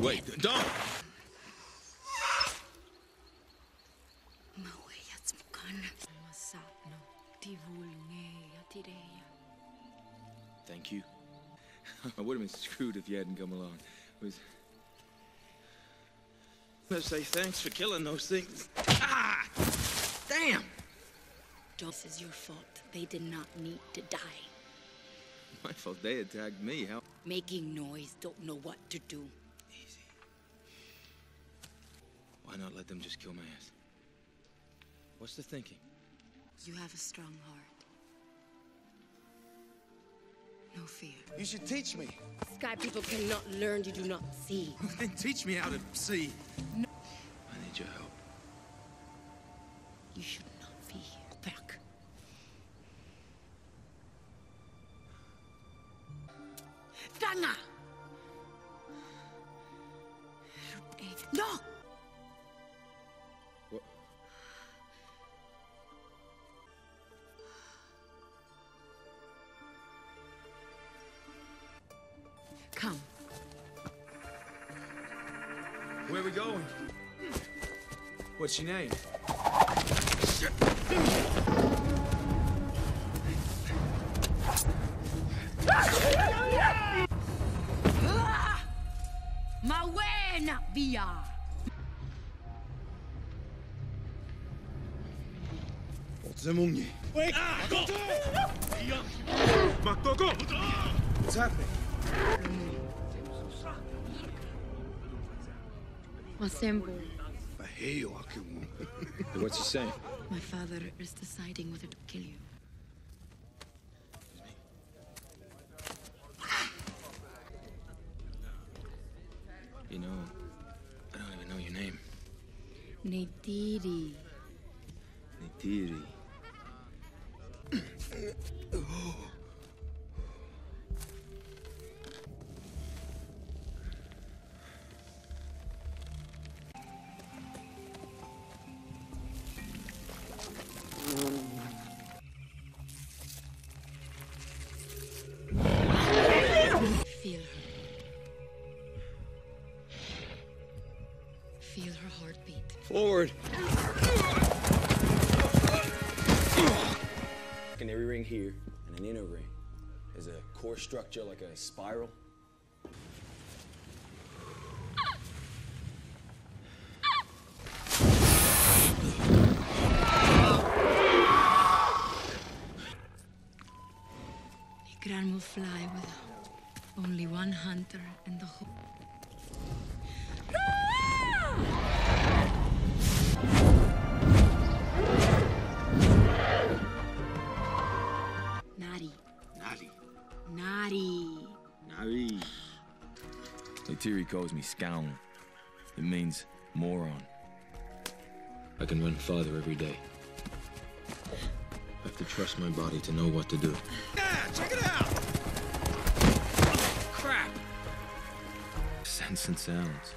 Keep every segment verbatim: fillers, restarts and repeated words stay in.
Wait, don't! Thank you. I would have been screwed if you hadn't come along. It was... Let's say thanks for killing those things. Ah! Damn! This is your fault. They did not need to die. My fault. They attacked me. How? Making noise, don't know what to do. Easy. Why not let them just kill my ass? What's the thinking? You have a strong heart. No fear. You should teach me. Sky people cannot learn, you do not see. Then teach me how to see. No. I need your help. You should not be here. Back. Stanga! No! What? Come. Where are we going? What's your name? Mawena via. Zemungni. Wait! Makoko! What's happening? Masembo. What's he saying? My father is deciding whether to kill you. You know, I don't even know your name. Neytiri. Neytiri. Feel her. Feel her heartbeat. Forward. Canary ring here and an inner ring. There's a core structure like a spiral. Ikran will fly with only one hunter and the whole. Nari. Nari. Nari. Nari. Neytiri calls me Scoundrel. It means moron. I can run farther every day. I have to trust my body to know what to do. Ah, check it out! Crap! Sense and sounds.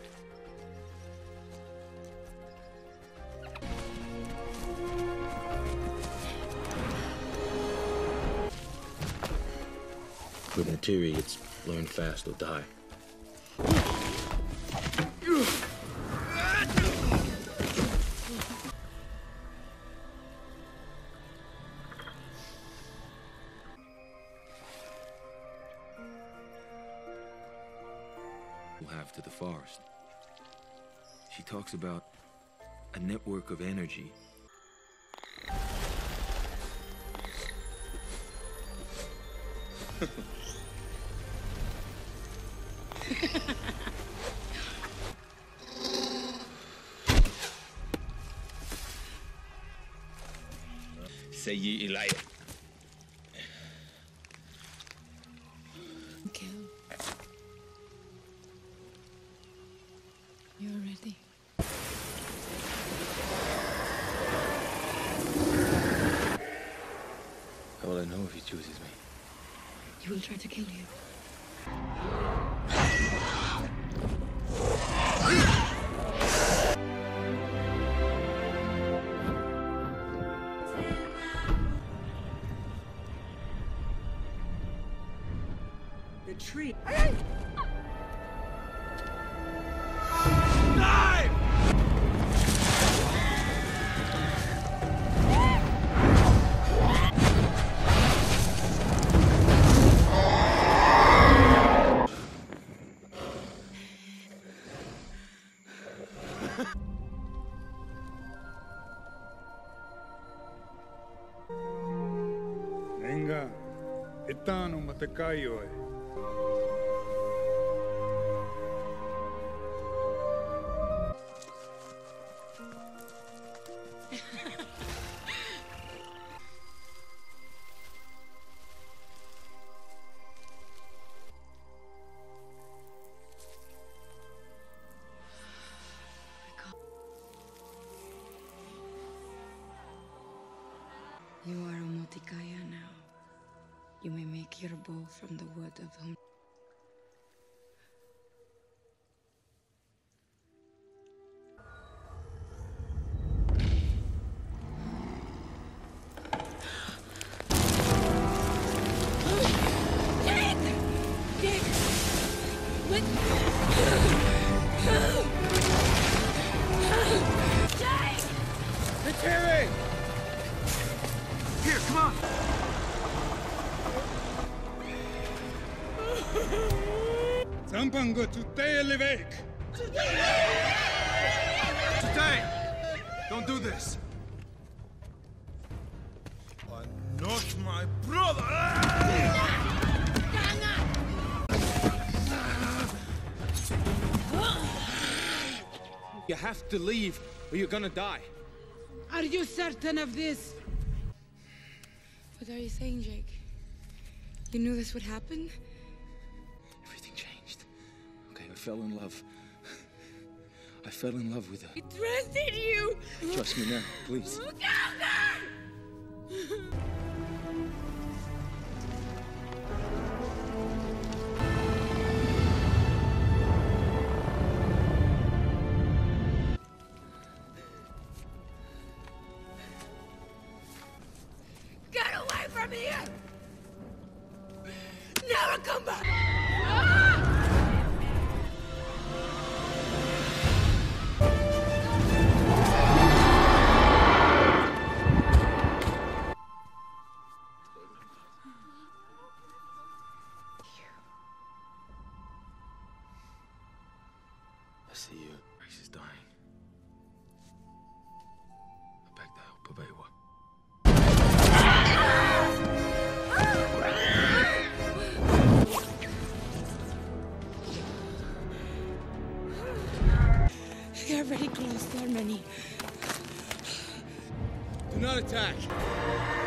With Neytiri, it's learn fast or die. Have to the forest. She talks about a network of energy. Say ye Elijah. Okay. You're ready. How will I know if he chooses me? He will try to kill you. The tree. Venga, etano matakayo eh. You are a Motikaya now. You may make your bow from the wood of whom. Terry! Here, come on! Sampango tutele vek. Stay! Don't do this! I'm not my brother! You have to leave, or you're gonna die. Are you certain of this? What are you saying, Jake? You knew this would happen? Everything changed. Okay, I fell in love. I fell in love with her. I trusted you! Trust me now, please. Get away from here! Never come back! I see you. Grace is dying. I beg to help Pabewa. They're very close. There are many. Do not attack.